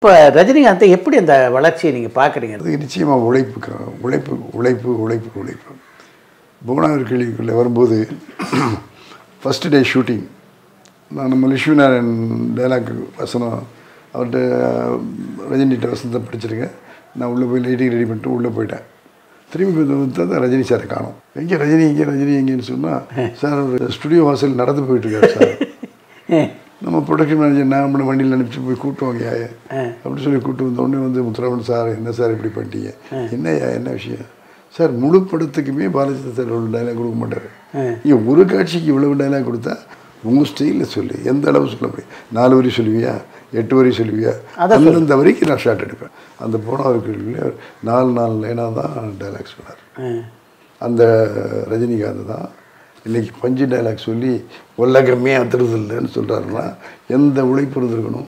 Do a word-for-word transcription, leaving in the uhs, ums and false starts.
இப்போ ரஜினிகாந்தை எப்படி அந்த வளர்ச்சியை நீங்கள் பார்க்குறீங்க? அது நிச்சயமாக உழைப்புக்கு உழைப்பு உழைப்பு உழைப்பு உழைப்பு புவனாகர் கிளிக்குள்ளே வரும்போது ஃபஸ்ட்டு டே ஷூட்டிங் நான் நம்ம லட்சுமிநாராயண் டைலாக் வசனம் அவர்கிட்ட ரஜினிகிட்ட வசனத்தை படிச்சிருக்கேன். நான் உள்ளே போய் லைட்டிங் ரெடி பண்ணிட்டு உள்ளே போயிட்டேன். திரும்பி வந்து தான் ரஜினி சாரை காணும். எங்கே ரஜினி எங்கே ரஜினி எங்கேன்னு சொன்னால் சார் ஒரு ஸ்டுடியோ வாசல் நடந்து போயிட்டுருக்காரு சார். நம்ம ப்ரொடக்ஷன் மேனேஜர் நான் நம்மளை வண்டியில் அனுப்பிச்சு போய் கூட்டுவாங்க அப்படின்னு சொல்லி கூப்பிட்டு வந்தோடனே வந்து முத்துராமன் சார் என்ன சார் இப்படி பண்ணிட்டீங்க, என்னையா என்ன விஷயம் சார்? முழு படத்துக்குமே பாலாஜி சார் இவ்வளோ டைலாக் கொடுக்க மாட்டார். இங்கே ஒரு காட்சிக்கு இவ்வளவு டைலாக் கொடுத்தா உங்கள் ஸ்டைலில் சொல்லி எந்த அளவு சொல்ல முடியும்? நாலு வரி சொல்லுவியா, எட்டு வரி சொல்லுவியா, அந்தந்த வரைக்கும் நான் ஷார்ட் எடுப்பேன். அந்த போனவருக்கு நாலு நாலு லைனாக தான் டைலாக் சொன்னார். அந்த ரஜினிகாந்த் தான் இன்றைக்கி பஞ்சு டைலாக் சொல்லி உலகமே அத்துறது இல்லைன்னு சொல்கிறாருன்னா எந்த உழைப்பு இருந்திருக்கணும்?